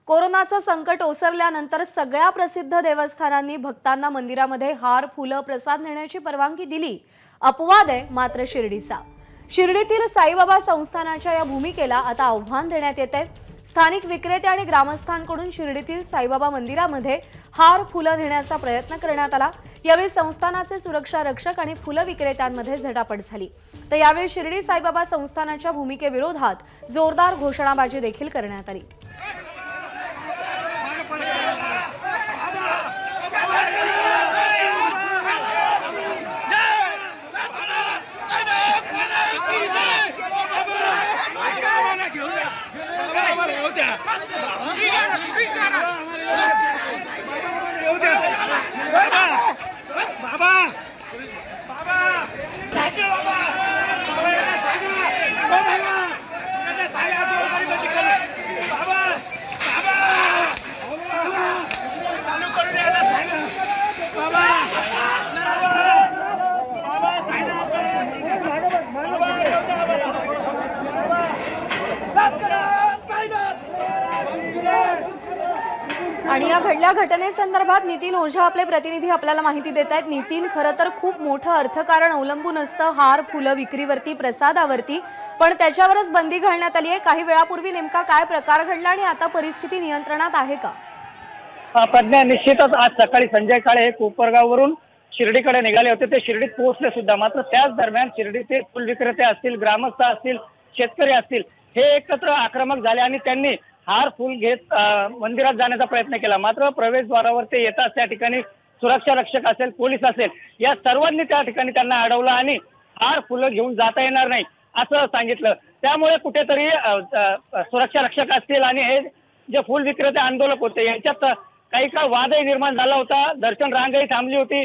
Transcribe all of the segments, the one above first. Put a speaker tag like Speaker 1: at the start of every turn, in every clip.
Speaker 1: कोरोनाचं संकट ओसरल्यानंतर सगळ्या प्रसिद्ध देवस्थानांनी भक्तांना मंदिरामध्ये हार, फुलं, प्रसाद नेण्याची परवानगी दिली। अपवाद आहे मात्र शिर्डीचा। शिर्डीतील साईबाबा संस्थानाच्या या भूमिकेला आता आव्हान देण्यात येते। स्थानिक विक्रेते आणि ग्रामस्थांकडून शिर्डीतील साईबाबा मंदिरामध्ये हार, फुलं नेण्याचा प्रयत्न करण्यात आला। यावेळी संस्थानाचे सुरक्षा रक्षक आणि फुलं विक्रेत्यांमध्ये झटापट झाली। तर यावेळी शिर्डी साईबाबा संस्थानाच्या भूमिकेविरोधात जोरदार घोषणाबाजी देखील करण्यात आली। आणि या घडल्या घटनेसंदर्भात नितीन ओझा आपले प्रतिनिधी आपल्याला माहिती देत आहेत। नितीन, खरं तर खूप मोठं अर्थकारण अवलंबून असतं हार, फुलं विक्रीवरती, प्रसादावरती, पण त्याच्यावरच बंदी घालण्यात आली आहे। काही वेळापूर्वी नेमका काय प्रकार घडला आणि आता परिस्थिती नियंत्रणात आहे का?
Speaker 2: प्रज्ञा, निश्चितच आज सकाळी संजय काळे हे कोपरगाववरून शिर्डीकडे निघाले होते। ते शिर्डीत पोहोचले सुद्धा, मात्र त्याच दरम्यान शिर्डीचे फुल विक्रेते असतील, ग्रामस्थ असतील, शेतकरी असतील, हे एकत्र आक्रमक झाले आणि त्यांनी हार फुल घेत मंदिरात जाण्याचा प्रयत्न केला। मात्र प्रवेशद्वारावर ते येताच त्या ठिकाणी सुरक्षा रक्षक असेल, पोलीस असेल, या सर्वांनी त्या ठिकाणी त्यांना अडवलं आणि हार फुलं घेऊन जाता येणार नाही असं सांगितलं। त्यामुळे कुठेतरी सुरक्षा रक्षक असतील आणि हे जे फुल विक्रेते आंदोलक होते यांच्यात काही काळ वादही निर्माण झाला होता। दर्शन रांगही थांबली होती।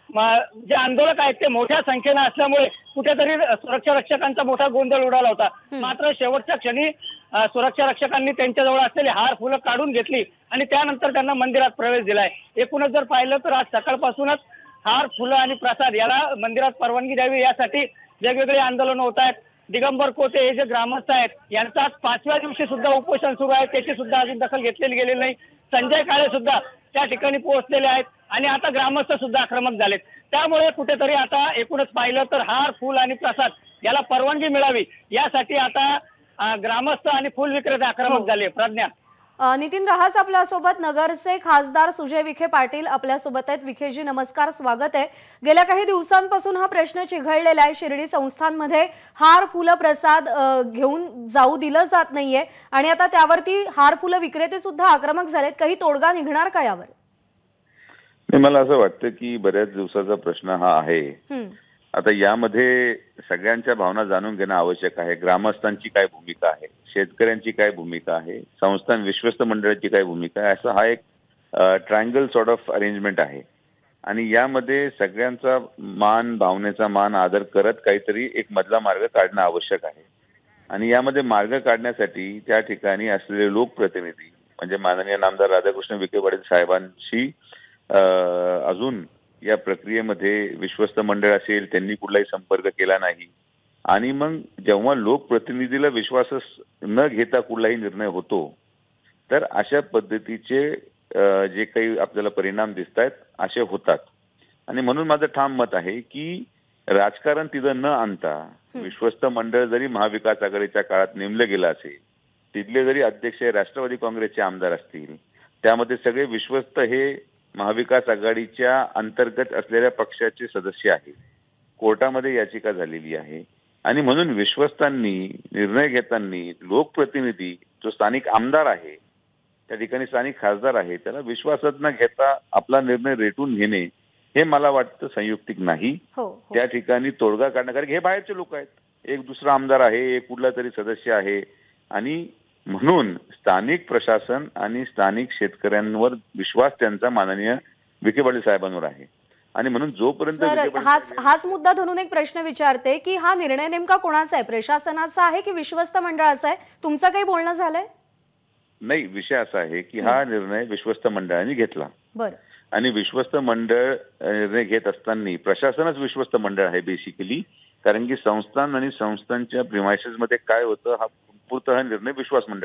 Speaker 2: जे आंदोलक आहेत ते मोठ्या संख्येने असल्यामुळे कुठेतरी सुरक्षा रक्षकांचा मोठा गोंधळ उडाला होता। मात्र शेवटच्या क्षणी सुरक्षा रक्षकांनी त्यांच्याजवळ असलेली हार फुलं काढून घेतली आणि त्यानंतर त्यांना मंदिरात प्रवेश दिलाय। एकूणच जर पाहिलं तर आज सकाळपासूनच हार, फुलं आणि प्रसाद याला मंदिरात परवानगी द्यावी यासाठी वेगवेगळे आंदोलन होत आहेत। दिगंबर कोटे हे जे ग्रामस्थ आहेत यांचं आज 5व्या दिवशी सुद्धा उपोषण सुरू आहे, त्याची सुद्धा अजून दखल घेतलेली गेलेली नाही। संजय काळे सुद्धा त्या ठिकाणी पोहोचलेले आहेत आणि आता ग्रामस्थ सुद्धा आक्रमक झालेत। त्यामुळे कुठेतरी आता एकूणच पाहिलं तर हार, फुल आणि प्रसाद याला परवानगी मिळावी यासाठी आता ग्रामस्थ आणि फुल विक्रेते आक्रमक झाले। प्रज्ञा,
Speaker 1: नितीन रहास आपल्यासोबत, नगरचे खासदार सुजय विखे पाटील आपल्यासोबत आहेत। विखेजी, नमस्कार, स्वागत आहे। गेल्या काही दिवसांपासून हा प्रश्न चिघळलेला आहे। शिर्डी संस्थांमध्ये हार, फुलं, प्रसाद घेऊन जाऊ दिलं जात नाहीये आणि आता त्यावरती हार, फुलं विक्रेते सुद्धा आक्रमक झालेत। काही तोडगा निघणार का यावर?
Speaker 3: मला असं वाटतं की बऱ्याच दिवसाचा प्रश्न हा आहे। आता यामध्ये सगळ्यांच्या भावना जाणून घेणं आवश्यक आहे। ग्रामस्थांची काय भूमिका आहे, शेतकऱ्यांची काय भूमिका आहे, संस्थान विश्वस्त मंडळाची काय भूमिका आहे, असा हा एक ट्रायंगल सॉर्ट ऑफ अरेंजमेंट आहे आणि यामध्ये सगळ्यांचा मान, भावनेचा मान, आदर करत काहीतरी एक मधला मार्ग काढणं आवश्यक आहे। आणि यामध्ये मार्ग काढण्यासाठी त्या ठिकाणी असलेले लोकप्रतिनिधी म्हणजे माननीय नामदार राधाकृष्ण विखे पाटील साहेबांशी अजून या प्रक्रियेमध्ये विश्वस्त मंडळ असेल त्यांनी कुठलाही संपर्क केला नाही आणि मग जेव्हा लोकप्रतिनिधीला विश्वास न घेता कुठलाही निर्णय होतो तर अशा पद्धतीचे जे काही आपल्याला परिणाम दिसत आहेत असे होतात। आणि म्हणून माझं ठाम मत आहे की राजकारण तिथं न आणता विश्वस्त मंडळ जरी महाविकास आघाडीच्या काळात नेमलं गेलं असेल, तिथले जरी अध्यक्ष राष्ट्रवादी काँग्रेसचे आमदार असतील, त्यामध्ये सगळे विश्वस्त हे महाविकास आघाडीच्या अंतर्गत असलेल्या पक्षाचे सदस्य आहेत। कोर्टामध्ये याचिका झालेली आहे आणि म्हणून विश्वस्तांनी निर्णय घेताना लोकप्रतिनिधी जो स्थानिक आमदार आहे, त्या ठिकाणी स्थानिक खासदार आहे, त्याला विश्वासात न घेता आपला निर्णय रेटून घेणे हे मला वाटतं संयुक्तिक नाही। त्या ठिकाणी तोडगा काढणं, कारण हे बाहेरचे लोक आहेत, एक दुसरा आमदार आहे, एक कुठला तरी सदस्य आहे आणि म्हणून स्थानिक प्रशासन आणि स्थानिक शेतकऱ्यांवर विश्वास त्यांचा माननीय विखे पाटील साहेबांवर आहे आणि म्हणून जोपर्यंत
Speaker 1: हाच मुद्दा धरून एक प्रश्न विचारते की हा निर्णय नेमका कोणाचा आहे, प्रशासनाचा आहे की विश्वस्त मंडळाचा आहे? तुमचं काही बोलणं झालंय?
Speaker 3: नाही, विषय असा आहे की हा निर्णय विश्वस्त मंडळाने घेतला।
Speaker 1: बरं,
Speaker 3: आणि विश्वस्त मंडळ निर्णय घेत असताना प्रशासनच विश्वस्त मंडळ आहे बेसिकली कारण की संस्थान आणि संस्थांच्या प्रिमायसेस मध्ये काय होतं, हा पूर्णतः निर्णय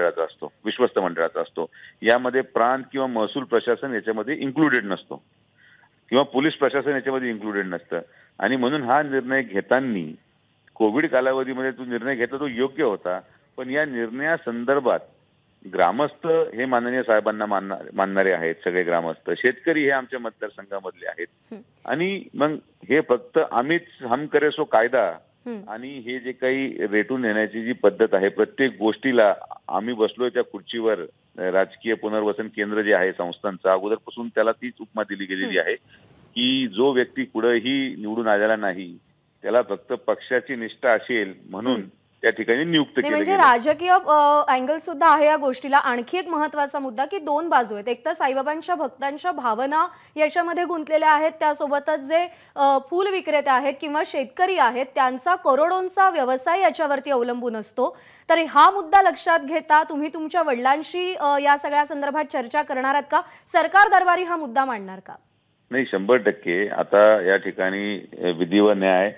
Speaker 3: विश्वस्त मंडळाचा असतो. यामध्ये प्रांत किंवा महसूल प्रशासन याच्यामध्ये इन्क्लुडेड नसतो किंवा पोलीस प्रशासन याच्यामध्ये इन्क्लुडेड नसतं. आणि म्हणून हा निर्णय घेताना कोविड कालावधीमध्ये जो निर्णय घेतला तो योग्य होता. पण या निर्णयासंदर्भात ग्रामस्थ हे माननीय साहेबांना मानणारे आहेत, सगळे ग्रामस्थ. शेतकरी हे आमच्या मतदारसंघामधले आहेत. आणि मग हे फक्त आम्हीच हम करे सो कायदा आणि हे जे काही रेटून नेण्याची जी पद्धत आहे, प्रत्येक गोष्टीला आम्ही बसलोय त्या खुर्चीवर, राजकीय पुनर्वसन केंद्र जे आहे संस्थांचं, अगोदरपासून त्याला तीच उपमा दिली गेलेली आहे की जो व्यक्ती कुठेही निवडून आलेला नाही त्याला फक्त पक्षाची निष्ठा असेल म्हणून त्या ठिकाणी नियुक्त केले.
Speaker 1: म्हणजे राजकीय अँगल सुद्धा आहे या गोष्टीला. आणखी एक महत्त्वाचा मुद्दा की दोन बाजू आहेत. एक तर साईबाबांच्या भक्तांच्या भावना याच्यामध्ये गुंतलेल्या आहेत, त्यासोबतच जे फूल विक्रेते आहेत किंवा शेतकरी आहेत त्यांचा करोडोंचा व्यवसाय याच्यावरती अवलंबून असतो. तर हा मुद्दा लक्षात घेता तुम्ही तुमच्या वडिलांशी या सगळ्या संदर्भात चर्चा करणार आहात का? सरकार दरबारी हा मुद्दा मांडणार का?
Speaker 3: नाही, 100%. आता या ठिकाणी विधी व न्याय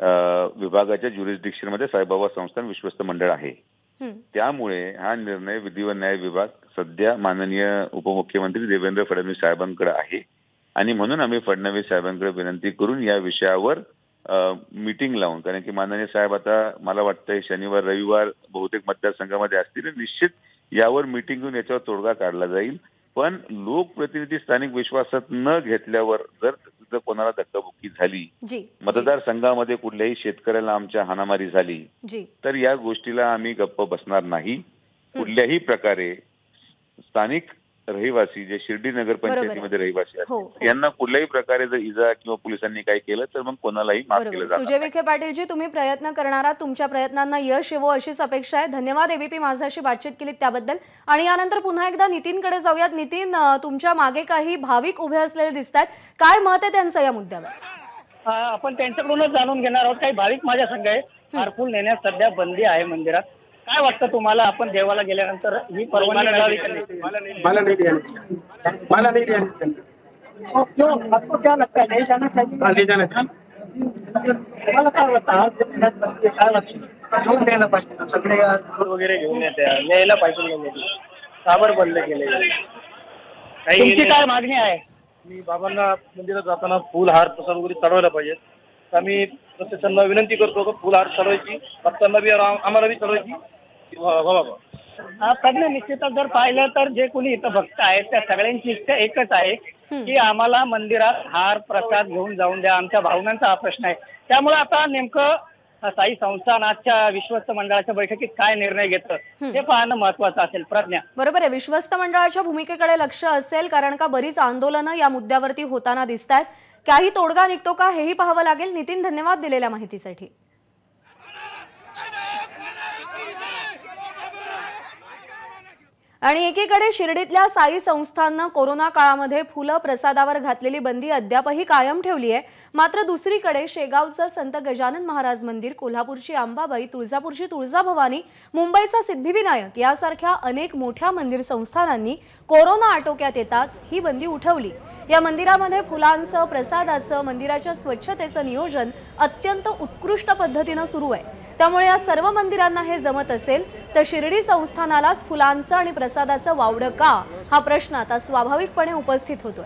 Speaker 3: विभागाच्या ज्युरिस्डिक्शन मध्ये साईबाबा संस्थान विश्वस्त मंडळ आहे. त्यामुळे हा निर्णय विधी व न्याय विभाग सध्या माननीय उपमुख्यमंत्री देवेंद्र फडणवीस साहेबांकडे आहे. आणि म्हणून आम्ही फडणवीस साहेबांकडे विनंती करून या विषयावर मीटिंग लावून, कारण की माननीय साहेब आता मला वाटतंय शनिवार रविवार बहुतेक मतदारसंघामध्ये असतील, निश्चित यावर मीटिंग घेऊन याच्यावर तोडगा काढला जाईल. पण लोकप्रतिनिधी स्थानिक विश्वासात न घेतल्यावर जर कोणाला धक्काबुक्की झाली, मतदारसंघामध्ये कुठल्याही शेतकऱ्याला आमच्या हाणामारी झाली तर या गोष्टीला आम्ही गप्प बसणार नाही. कुठल्याही प्रकारे स्थानिक रहिवासी जे शिर्डी नगर पंचायतीमध्ये रहिवासी आहेत यांना कुठल्याही प्रकारे जर इजा किंवा पोलिसांनी काही केलं तर मग कोणालाही माफ केलं जाणार.
Speaker 1: सुजय विखे पाटीलजी, तुम्ही प्रयत्न करणार आहात, तुमच्या प्रयत्नांना यश येवो अशीच अपेक्षा आहे. धन्यवाद एबीपी माझाशी बातचीत केली त्याबद्दल. आणि यानंतर पुन्हा एकदा नितीनकडे जाऊयात. नितीन, तुमच्या मागे काही भाविक उभे असलेले दिसतात, काय मत आहे त्यांचं या मुद्द्यावर?
Speaker 2: आपण त्यांच्याकडूनच जाणून घेणार आहोत. काही भाविक माझ्या संघ आहे. हारफूल नेण्यास सध्या बंदी आहे मंदिरात. काय वाटतं तुम्हाला? आपण देवाला गेल्यानंतर ही परवानगी मिळावी का नाही?
Speaker 4: मला नहीं क्यों आपको क्या लगता है? नहीं जाना चाहिए? नहीं जाना चाहिए. मला काय वाटतं सगळे
Speaker 2: वगैरे घेऊन येते, न्यायला पाहिजे, का बरं बंद केले? तुमची काय मागणी आहे?
Speaker 5: मी बाबांना मंदिरात जाताना फुल हार प्रसाद वगैरे चढवायला पाहिजे. आम्ही प्रत्येकांना विनंती करतो की फुल हार चढवायची, भक्तांना बी आम्हाला बी चढवायची.
Speaker 2: तज्ञ निश्चितच जर पाहिलं तर जे कोणी इथं भक्त आहेत त्या सगळ्यांची इच्छा एकच आहे की आम्हाला मंदिरात हार प्रसाद घेऊन जाऊन द्या. आमच्या भावनांचा हा प्रश्न आहे. त्यामुळे आता नेमकं साई संस्थान आजच्या विश्वस्त मंडळाच्या बैठकीत काय निर्णय घेतं हे पाहणं महत्वाचं असेल. प्रज्ञा,
Speaker 1: बरोबर आहे. विश्वस्त मंडळाच्या भूमिकेकडे लक्ष असेल, कारण का बरीच आंदोलनं या मुद्द्यावरती होताना दिसत आहेत. काही तोडगा निघतो का हेही पाहावं लागेल. नितीन, धन्यवाद दिलेल्या माहितीसाठी. आणि एकीकडे शिर्डीतल्या साई संस्थाननं कोरोना काळामध्ये फुलं प्रसादावर घातलेली बंदी अद्यापही कायम ठेवली आहे. मात्र दुसरीकडे शेगावचं संत गजानन महाराज मंदिर, कोल्हापूरची अंबाबाई, तुळजापूरची तुळजाभवानी, मुंबईचा सिद्धिविनायक यासारख्या अनेक मोठ्या मंदिर संस्थानांनी कोरोना आटोक्यात येताच ही बंदी उठवली. या मंदिरामध्ये फुलांचं, प्रसादाचं, मंदिराच्या स्वच्छतेचं नियोजन अत्यंत उत्कृष्ट पद्धतीनं सुरू आहे. त्यामुळे या सर्व मंदिरांना हे जमत असेल तर शिर्डी संस्थानालाच फुलांचं आणि प्रसादाचं वावडं का, हा प्रश्न आता स्वाभाविकपणे उपस्थित होतोय.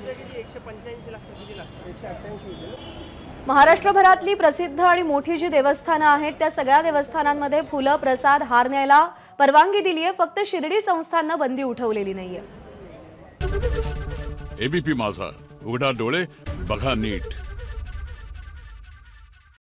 Speaker 1: महाराष्ट्रभरातली प्रसिद्ध आणि मोठी जी देवस्थानं आहेत त्या सगळ्या देवस्थानांमध्ये फुलं, प्रसाद, हार न्यायला परवानगी दिली आहे. फक्त शिर्डी संस्थाननं बंदी उठवलेली नाहीये.
Speaker 6: एबीपी माझा, उघडा डोळे बघा नीट.